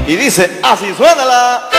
Y dice, así suénala.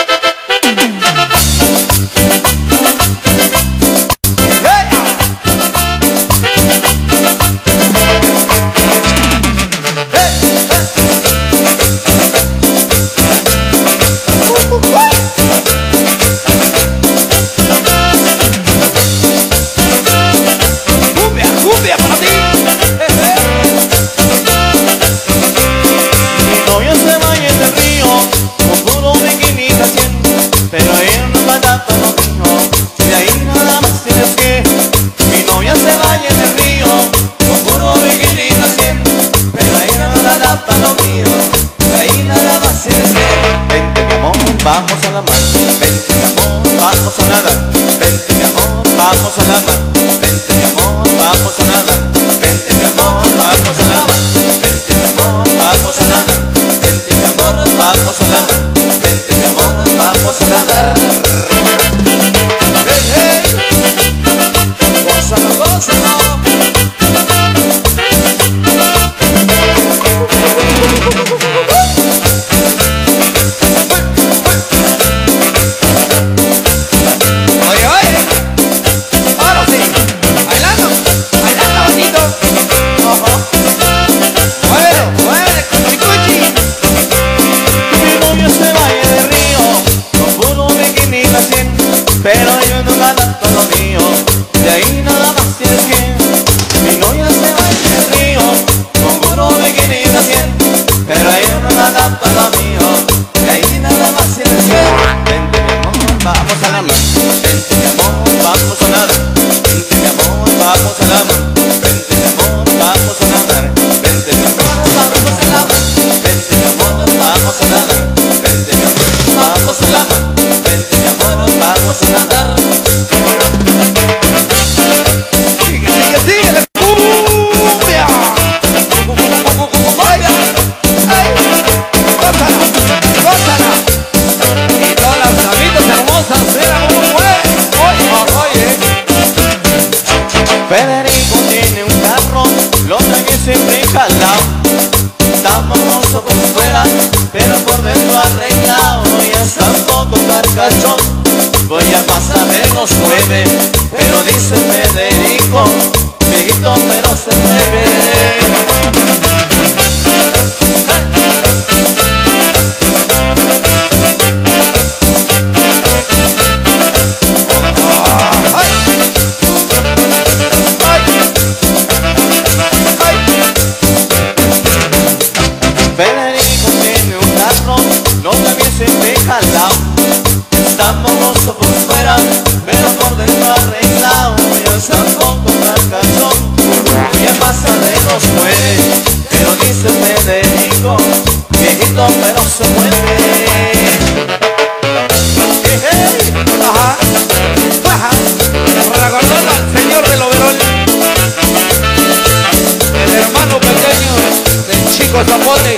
Vamos a la mar, vente mi amor, vamos a nadar. Vente mi amor, vamos a la mar. Vente mi amor, vamos a nadar. Vente mi amor, vamos a la mar. Vente mi amor, vamos a nadar. Vente mi amor, vamos a la mar. Vente mi amor, vamos a nadar. Hey, hey, gózalo, gózalo. Pero yo no gano con lo mío, de ahí nada más tienes que. Mi novia se baila en el río, con puro bikini de 100. Pero yo no gano con lo mío, de ahí nada más tienes que. Vente mi amor, vamos a la mar. Vente mi amor, vamos a nadar. Vente mi amor, vamos a la mar. Vente mi amor, vamos a nadar. Vente mi amor, vamos a la mar. Vente mi amor, vamos a nadar. Vente mi amor, vamos a la mar. Vente mi amor, vamos a nadar. Sigue, sigue, sigue la cumbia. Vaya, ay, gózala, gózala. Y todas las damitas hermosas, mira cómo fue. Oye, oye. Federico tiene un carro, lo trae siempre jalado. Está famoso por fuera, pero por dentro arreglado. Y está un poco carcachón. Voy a pasar menos 9, pero dice Federico, viejito pero se mueve. Federico tiene un carro, no también siempre jalado. Está mojoso por fuera, pero por dentro arreglado. Yo está un poco carcachón, ya pasa de los 9, pero dice Federico, viejito pero se mueve. Hey, hey, ajá, ajá. Recordando al señor del overol, el hermano pequeño del Chico Zapote.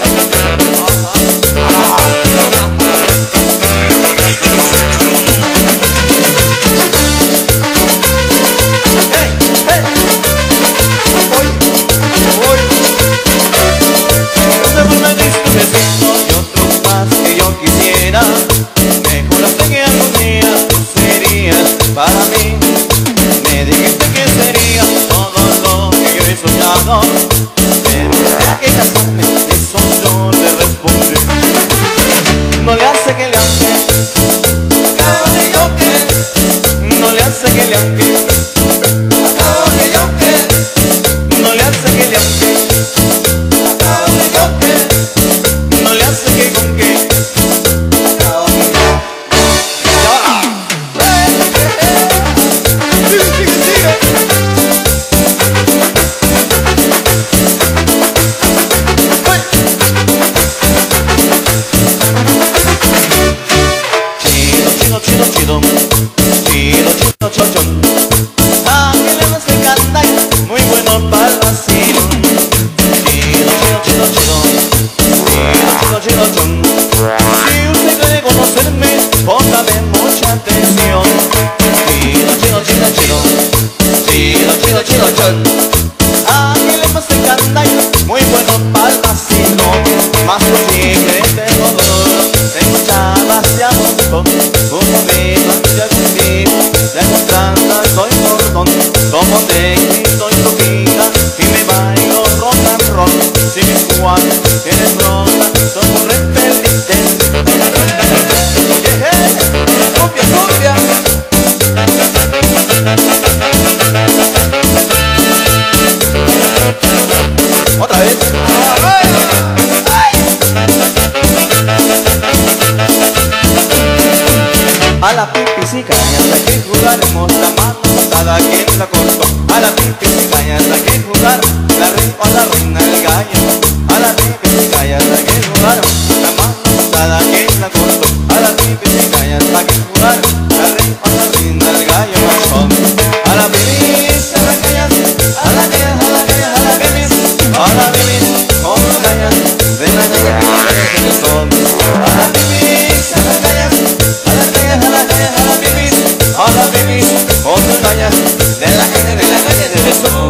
A la pipis y cañas hay que jugaremos la mano pasada quien la cortó. A la pipis y cañas hay que jugar la rifa, la reina, el gallo. A la pipis y cañas hay que jugar la mano pasada quien la cortó. A la pipis y cañas hay que jugar la rifa, la reina, el gallo machón. A la pipis, a la cañas, a la cañas, a la cañas, a la pipis, a la pipis, con las cañas de la caña que son. A la pipis, a la cañas, a la cañas, a la cañas, a la pipis, a la pipis, con las cañas de la caña de son.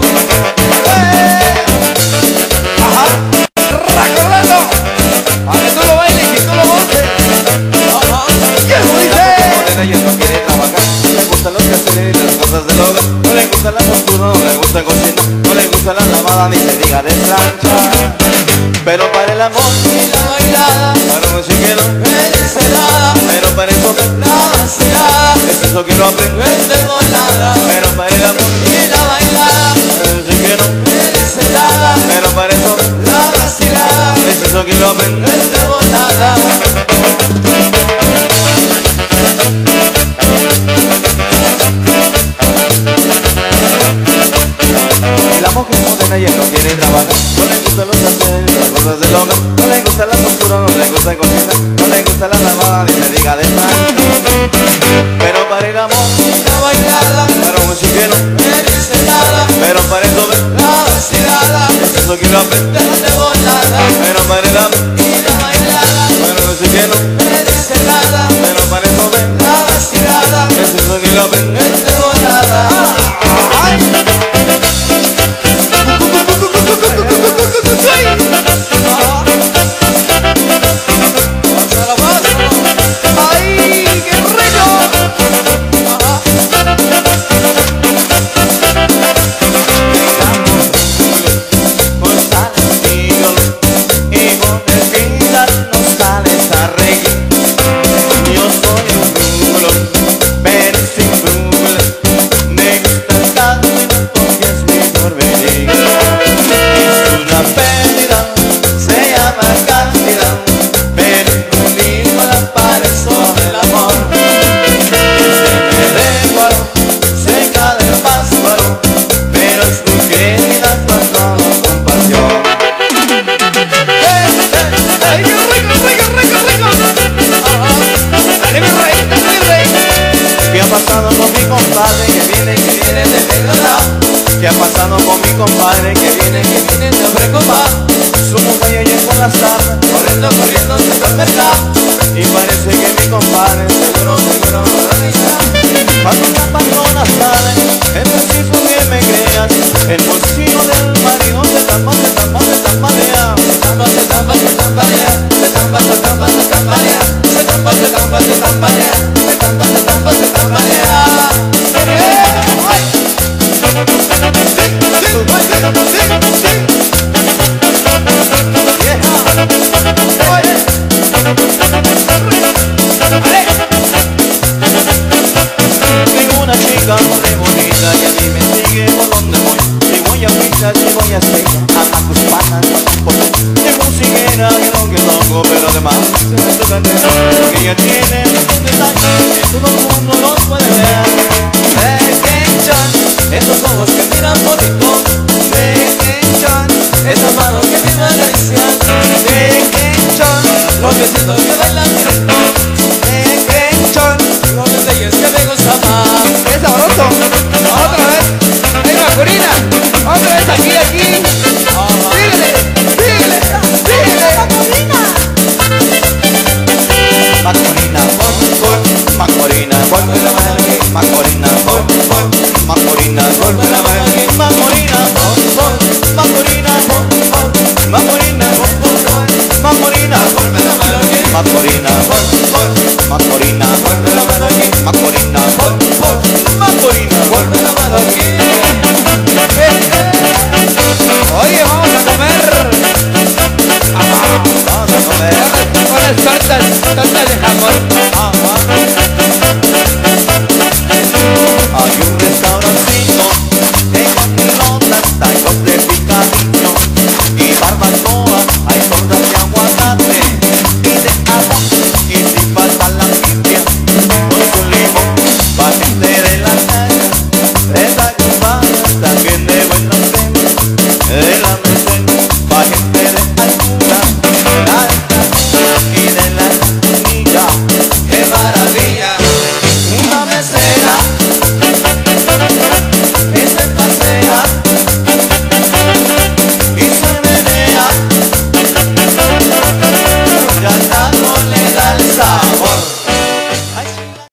Ajá, recordando, a que tú lo bailes y tú lo montes. Ajá, ¿qué dice? Ella no quiere trabajar, no le gustan los quehaceres y las cosas del hogar, no le gusta la costura, no le gusta cocinar, no le gusta la lavada ni se diga de plancha. Pero para el amor y la bailada, para un chiquero merece nada. Pero para eso la vacilada, es eso que lo aprende de volada. Pero para el amor y la bailada, para un chiquero merece nada. Pero para eso la vacilada, es eso que lo aprende de volada. La mujer moderna ya no quiere trabajar, no le gustan los quehaceres, las cosas del hogar, no le gusta la costura, no le gusta cocinar, no le gusta la lavada ni se diga de plancha. Pero para el amor y la bailada, para un chiquero merece nada. Pero para eso la vacilada, es eso que lo aprende de volada. Pero para el amor y la bailada, para un chiquero merece nada. Pero para eso la vacilada, es eso que lo aprende de volada. ¿Qué ha pasado con mi compadre que viene de preocupar? Su mujer ya llegó por las tardes, corriendo se fue al mercado. Y parece que mi compadre seguro no lo realiza. Cuando la patrona sale, es preciso que me creas, el bolsillo del marido se tambalea. Se tambalea, se tambalea, se tambalea, se tambalea, se tambalea, se tambalea, se tambalea. Tengo una chica muy bonita y a mí me sigue por donde voy. Si voy a Pizza, si voy a Seca, a Macuspana, de musiquera que loco, pero además se me toca el reloj, que ella tiene un detalle que todo el mundo los puede ver. Esos ojos que miran bonito, esas manos que me acarician, los besitos que bailan directo, los detalles que me gustan más. ¡Es sabroso! ¡Otra vez! ¡Venga, Corina! ¡Otra vez aquí! ¡Síguele! Macorina, Macorina, ponme la mano aquí. Macorina, Macorina, ponme la mano aquí. Macorina, Macorina, Macorina, Macorina, ponme la mano aquí. Macorina, Macorina, ponme la mano aquí. Macorina, Macorina, ponme la mano aquí. Oye, vamos a comer. Vamos a comer Con las tortas de jamón.